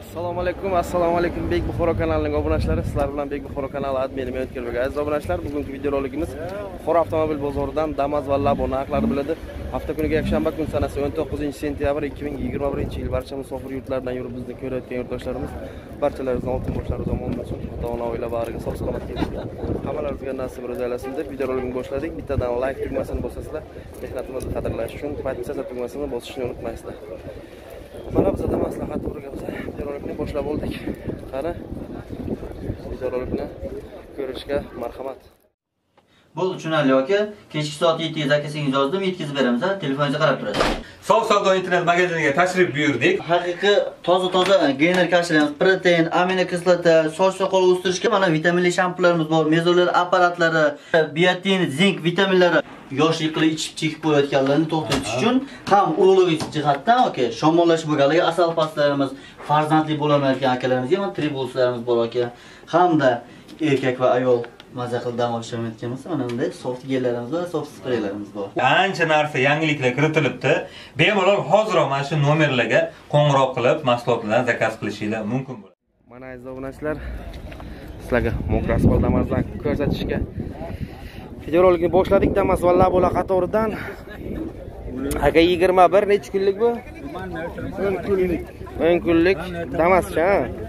Assalomu alaykum Bek Buxoro kanalining obunachilari. Sizlar bilan Bek Buxoro kanali adminimi o'tkazib aziz obunachilar, bugungi videorolikimiz Buxoro avtomobil bozoridan Damas va Labo narxlari biladi. Hafta kuniga yakshanba kun sanasi 19-sentyabr 2021-yil barcha musofir yurtlardan yurib bizni ko'rayotgan yurtdoshlarimiz barchalaringizning oltin boshlari tomon bo'lsin. Ota-ona oila bag'riga sog' salomat kelsin. Hammalaringizga nasib ro'zalaysin deb videorolikni boshladik. Bittadan like tugmasini bosasizlar, mehnatimizni qadrlash uchun patcha tugmasini bosishni unutmaysizlar. Mana bizda maslahat o'rganamiz. Videorolikni boshlab oldik. Qani videorolikni ko'rishga marhamat. Bo'ldi, tushunarli aka. Kechki soat 7 ga akasingiz yozdim, yetkazib beramiz. Telefoningizga qarab turasiz. Sof savdo internet magaziniga tashrif buyurdik. Haqiqiy toza geyner karshlaymiz. Protein, aminokislota, soch soqol o'stirishga mana vitaminli shampunlarimiz bor. Mezolar apparatlari, biotin, zink vitaminlari yoshliklar ichib chekib qo'yayotganlarni to'xtatish uchun ham urologik jihatdan aka, shamollash bo'lganligi asal pastlarimiz, farzandli bo'lamayotgan akalarimizga ham tribulslarimiz bor aka. Hamda erkak va ayol maza qilib dam olishamayotganmiz. Mana bunday soft gellarimiz va soft spreylarimiz bor. Ancha narsa yangiliklar kiritilibdi. Bemalol hoziroq mana shu nomerlarga qo'ng'iroq qilib mahsulotlarni zakaz qilishingiz mumkin bo'ladi. Mana aziz obunachilar, sizlarga Mokraspol Damasdan ko'rsatishga videorolikni boshladik. Damas va Labo qatoridan. Aka 21 necha kunlik bu? 10 kunlik. 10 kunlik Damascha.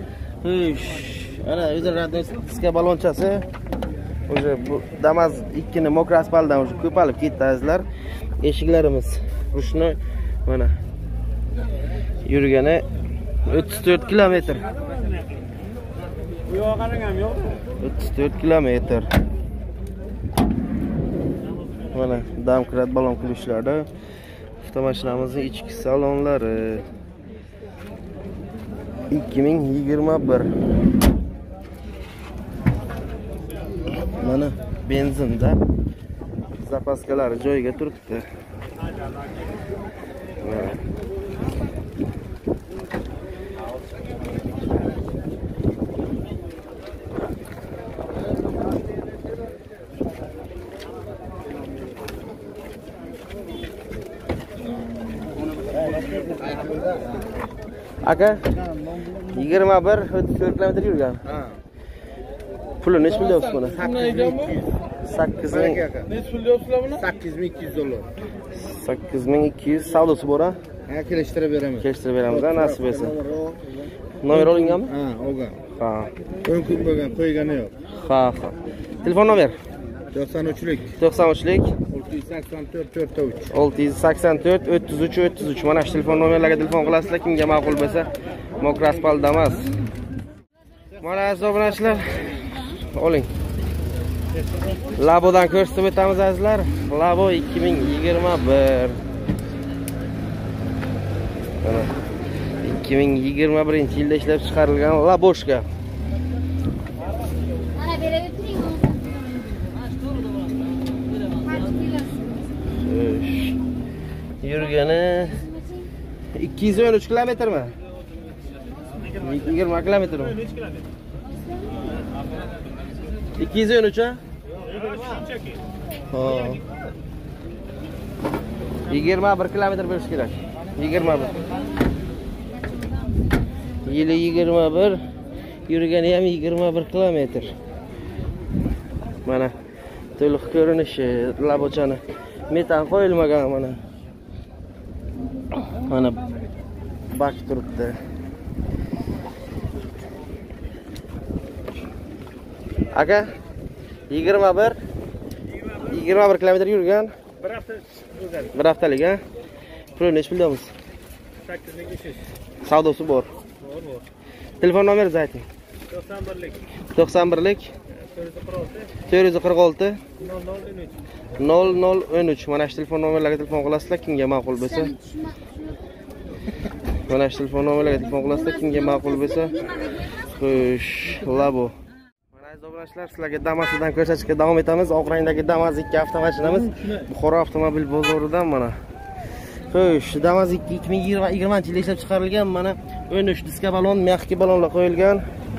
Ana o'zi diska balonchasi. O'sha bu Damas 2 ni Mokraspoldan o'sha ko'palib ketdi azizlar. Eshiklarimiz rushnoy mana yurgani 34 kilometr. Bu yoqqa qarang ham yo'qmi? 34 kilometr. Mana damkrat balon qilishlari, avtomashinamizning ichki salonlari 2021. Mana benzinda zapaskalari joyiga turibdi. Aka 21-34 kilometr yurgan. Puli necha pul deyapsiz buni? 8 ming. Necha pul deyapsizlar buni? $8200. 8200 savdosi bor-a? Ha, kelishtirib beraman. Kelishtirib beramiz, nasib etsa. Nomer olinganmi? Ha, olgan. Ha. 10 kun bo'lgan, qo'ygani yo'q. Ha. Telefon nomer? 93lik. 93lik 684 684 33 mana shu telefon nomerlarga telefon qilasizlar, kimga ma'qul bo'lsa. Mokraspol Damas. Mana aziz obunachilar, oling. Labodan ko'rsatib o'tamiz azizlar. Labo 2021. Mana 2021-yilda ishlab chiqarilgan Laboshka. Mana berib turing. Yurgani 213 kilometrmi? 20 kilometrmi? 213 ha? Ha. 21 kilometr berish kerak. 21. Yili 21, yurgani ham 21 kilometr. Mana to'liq ko'rinishi Labochani metan qo'yilmagan mana. Mana bak turibdi. Aka 21 kilometr yurgan. Bir haftalik ha. Pul necha pul deymiz? 8200. Savdosi bor. Bor. Telefon nomeringizni ayting. 91lik 446 0013. Mana shu telefon nomerlarga telefon qilasizlar, kimga ma'qul bo'lsa. Mana shu telefon nomerlarga telefon qilasizlar, kimga ma'qul bo'lsa. Xo'sh, Labo. Mana aziz obunachilar, sizlarga Damasdan ko'rsatishga davom etamiz. Oq rangdagi Damas 2 avtomashinamiz Buxoro avtomobil bozoridan mana. Xo'sh, Damas 2020-yilda ishlab chiqarilgan. Mana 13 diska balon, mexki balonlar qo'yilgan.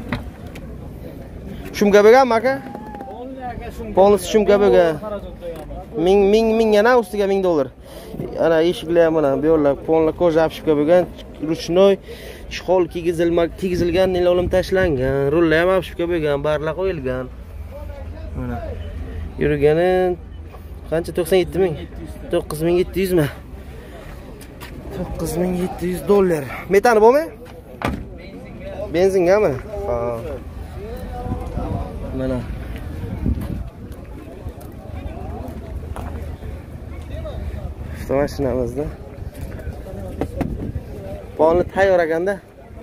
Shumga bo'lganmi aka? Polnis shumga bo'lgan. Ming yana ustiga $1000. Ana eshiklar mana bu yerlar polni koja apshipka bo'lgan, ruchnoy chihol kiygizilgan, nilolim tashlangan, rullar ham apshibga bo'lgan, barlar qo'yilgan. Mana yurgani qancha? 97 ming. 9700 mi? $9700. Metani bormi? Benzingami? Ha. Mana. Mashinamizda. Polni tayyor ekanda.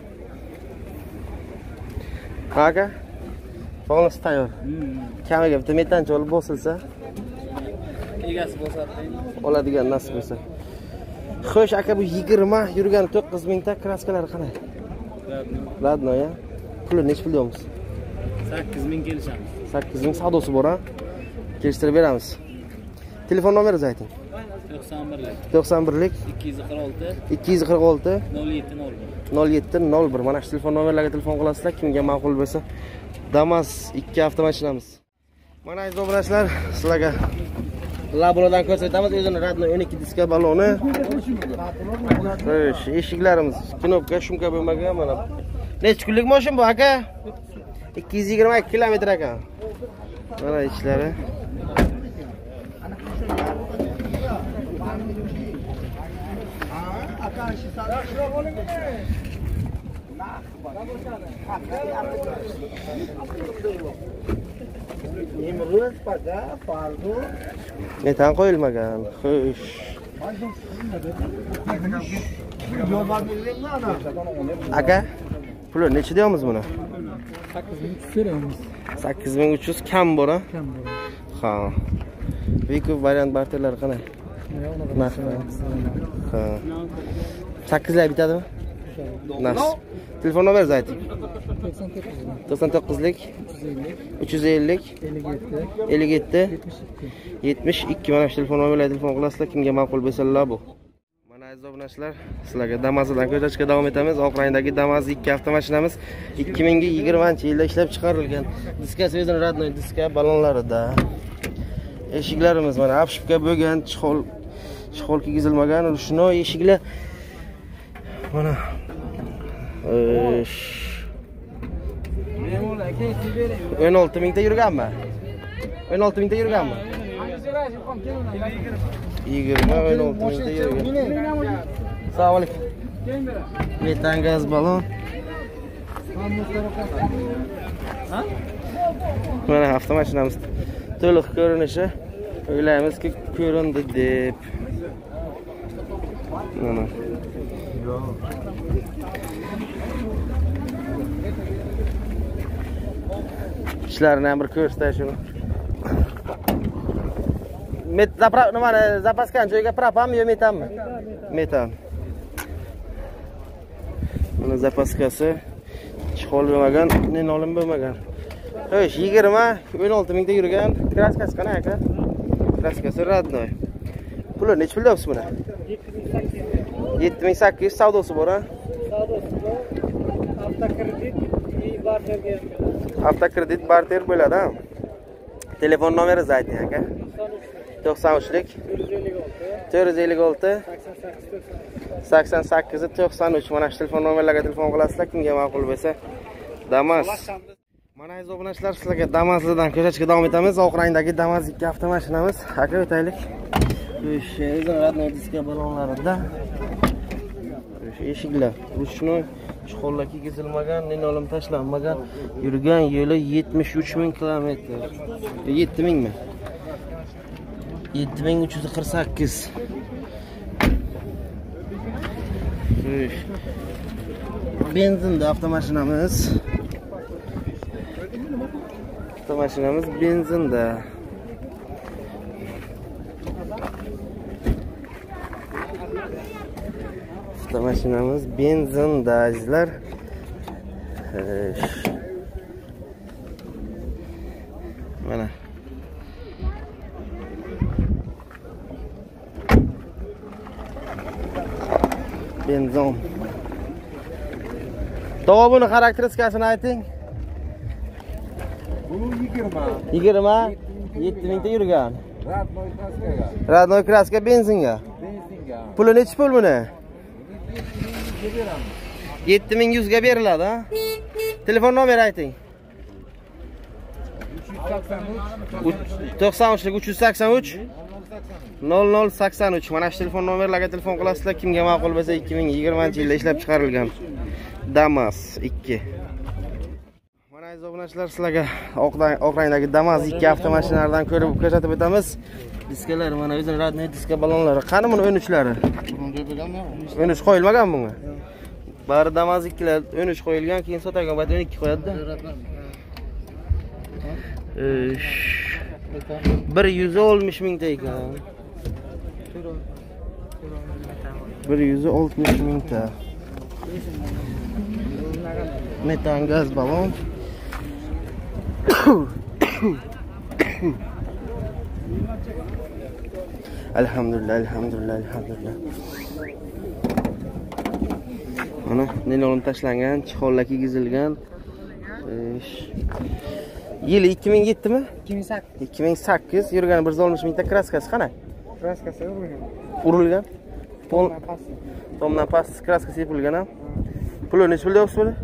Aka? Polni tayyor. Kamiga bitta metanchi olib bosilsa, egasi bo'lsa, oladigan nasib bo'lsa. Xo'sh, aka bu 20 yurgan 9000 ta kraskalari qanday? Ladno ya. Puli nech pul deymiz? 8000 kelishamiz. 8000 savdosi bor ha. Kelishtirib beramiz. Telefon nomeringizni ayting. 91lik 246 0701. Mana shu telefon nomerlarga telefon qilasizlar, kimga ma'qul bo'lsa. Damas 2 avtomashinamiz. Mana aziz obunachilar, sizlarga Labodan ko'rsatamiz. O'zini Radno 12 diska baloni. Xo'sh, eshiklarimiz knopka, shumka bo'lmagan mana. Necha kunlik mashina bu aka? 222 kilometr ekan. Mana ichlari. Metan qo'yilmagan. Xo'sh. Aka, puli necha deymiz buni? 8300 kam bor ha? Kam bor. Ha. Beko variant barterlar qanday? Ha. 8 lar bitadimi? Nas. Telefon nomeringizni ayting. 99lik 350 57 72. Mana shu telefon nomerlarga telefon qilasizlar, kimga ma'qul bo'lsalar bu. Mana aziz obunachilar, sizlarga Damazdan ko'rsatishga davom etamiz. Oq rangdagi Damaz 2 avtomashinamiz 2020-yilda ishlab chiqarilgan. Diskasi o'zini Radno diska balonlarida. Eshiklarimiz mana apshibga bo'lgan, chihol kiygizilmagan, shuni eshiklar mana 16 mingta yurganmi? 16 mingta yurganmi? 16 mingta yurgan. Assalomu alaykum. Metan gaz balon. Mana avtomashinamiz to'liq ko'rinishi. O'ylaymizki, ko'rindi deb. Mana. İşlerini ham bir ko'rsatay shuni. Nimani zapaskan joyga propanmi yo metanmi? Metan. Mana zapaskasi chihol bo'lmagan, nenolim bo'lmagan. Xo'sh, 16 mingta yurgan. Kraskasi qanday aka? Kraskasi Radno. Puli nech pul deyapsiz buni? 7800 savdosi bor ha? Savdosi bor. Avtokredit barter bo'ladi ha. Telefon nomeringizni ayting aka. 93lik 456 88 93. Mana shu telefon nomerlarga telefon qilasizlar, kimga ma'qul bo'lsa. Damas. Mana aziz obunachilar, sizlarga Damazdan ko'rsatishga davom etamiz. Oq rangdagi Damaz 2 avtomashinamiz. Aka o'taylik. O'sha Radno diska balonlarida. O'sha eshiklar. Shuni chihollar kiygizilmagan, nenolim tashlanmagan, yurgan yo'li 73 ming kilometr. 7 mingmi? 7348. Benzinda avtomashinamiz. Avtomashinamiz benzinda. Avtomashinamiz benzinda azizlar. Mana. Benzin. To'g'ri, buni xarakteristikasini ayting. Bu 20. 20 7 mingta yurgan. Radno kraskaga. Radno kraska benzinga. Benzinga. Puli nechi pul buni? 7100 ga beriladi, ha? Telefon nomeri ayting. 93 383 0083. Mana shu telefon nomerlarga telefon qilasizlar. Kimga ma'qul bo'lsa 2020-yilda ishlab chiqarilgan Damas 2. Mana aziz obunachilar, sizlarga oq rangdagi Damas 2 avtomashinalaridan ko'rib ko'rsatib o'tamiz. Diskalar mana o'zining radniy diska balonlari. Qani buni 13'lari? 13 qo'yilmagan bunga. Bari Damas 2lar 13 qo'yilgan, keyin sotagan bayt 12 qo'yadi-da. 160 mingta ekan. 160 mingta. Metan gaz balon. Alhamdulillah, alhamdulillah, alhamdulillah. Mana nilon tashlangan, chixollar kiygizilgan. Yili 2007 mi? 2008. 2008 yurgan 160 mingta kraskasi qana? Kraskasi Urilgan. Tomdan past kraskasi yapilgan ham. Puli necha pul deyapsiz buni?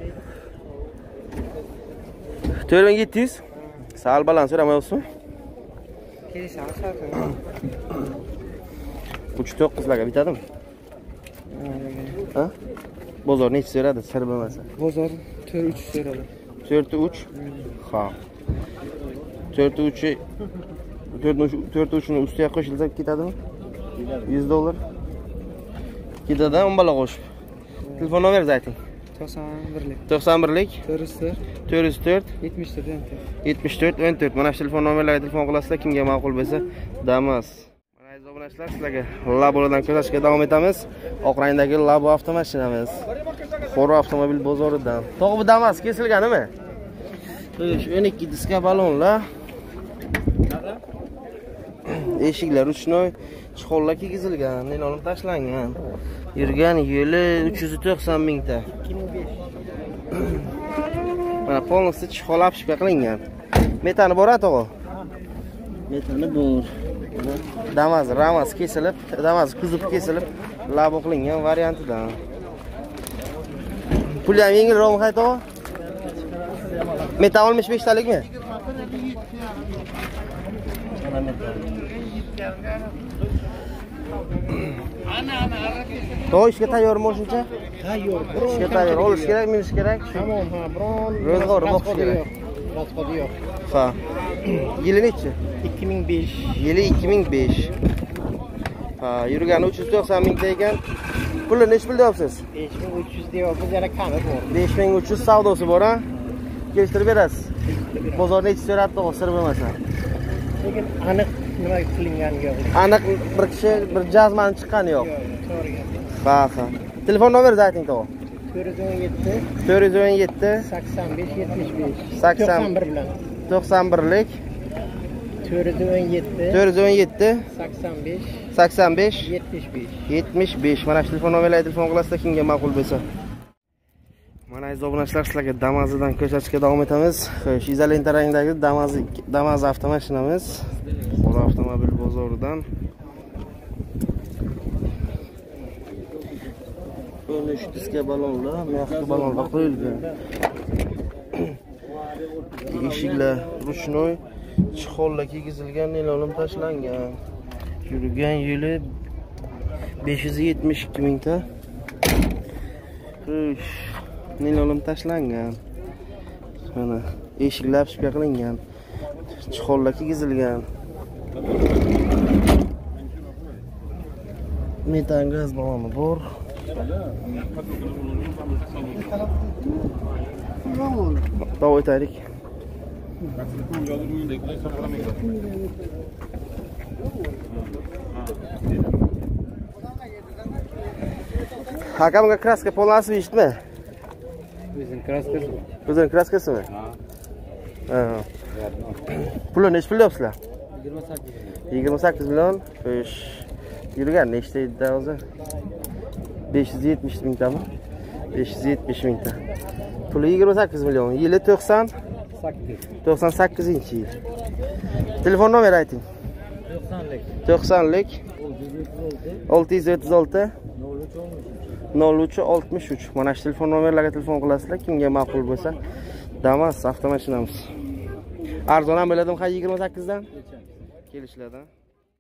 4700. Sal balans so'ramayapsizmi? Uch 9larga bitadimi? Ha? Bozor necha so'radi, sir bo'lmasa? Bozor 4-3 so'radi. 4-3. Ha. 4-3'i 4-3'ni ustiga qo'shilsa ketadimi? $100. Ketadi, 10 bala qo'shib. Telefon nomeringizni ayting. 91lik. 91lik 404 404 74 74 mana shu telefon nomerlariga telefon qilasizlar, kimga ma'qul bo'lsa Damas. Mana aziz obunachilar, sizlarga Labo'dan ko'rsatishga davom etamiz. Oq rangdagi Labo avtomashinamiz. Xoro avtomobil bozoridan. To'g'ri bu Damas kesilganmi? Shu 12 diska balonlar. Eshiklar ruchnoy, chixollar kiygizilgan, nilon tashlangan. Yurgan yo'li 390 mingta. 2005. Mana polnosti chixol apshika qilingan. Metani bor to'g'ri? Metani bor. Damas Ramas kesilib, Damas kuzov kesilib, labo qilingan variantidan. Pul ham yengilroq to'g'ri? Metan 65 talikmi? To'y ishga tayyormi o'shuncha? Tayyor. Ishga tayyor. Olish kerak, minish kerak. Tamam, ha, biron Ro'zg'or boqish kerak. Rasxodi yo'q. Ha. Yili nechi? 2005. Yili 2005. Ha, yurgani 390 mingta ekan. Puli necha pul deyapsiz? 5300 deyapmiz, yana kami bor. 5300 savdosi bor, ha? Kelishtirib berasiz. Bozor necha so'rabdi, sir bo'lmasa. Lekin aniq nima qilingani yo'q. Aniq bir kishi bir jazmani chiqqani yo'q. Ha, ha. Telefon nomeringizni ayting to'g'ri. 417 417 85 75 80 91 bilan 91lik 417 417 85 85 75. 75. Mana shu telefon nomerlarga telefon qilasizlar, kimga ma'qul bo'lsa. Mana aziz obunachilar, sizlarga Damazdan ko'rsatishga davom etamiz. Xo'sh, izolenta rangdagi Damaz avtomashinamiz. Xora avtomobil bozoridan. 13 diska balonlar, mexli balonlar qo'yilgan. Eshiklar ruchnoy, chixollar kiygizilgan, nilon tashlangan. Yurgan yo'li 572 mingta. Xo'sh, nilon tashlangan. Mana eshiklar shipka qilingan. Chixollar kiygizilgan. Metan gaz baloni bor. Davom etaylik. Hakamga kraska polasi eshitmi? O'zining kraskasi. O'zining kraskasimi? Ha. Puli necha pul deyapsizlar? 28 million. Xo'sh. Yurgan nechta edi o'zi? 570 mingtami? 570 mingta. Puli 28 million. Yili 98-yil. Telefon nomeri ayting. 90lik 636 0363. Mana shu telefon nomerlarga telefon qilasizlar, kimga ma'qul bo'lsa. Damas avtomashinamiz. Arzon ham bo'ladimi, 28 dan? Kelishlardan.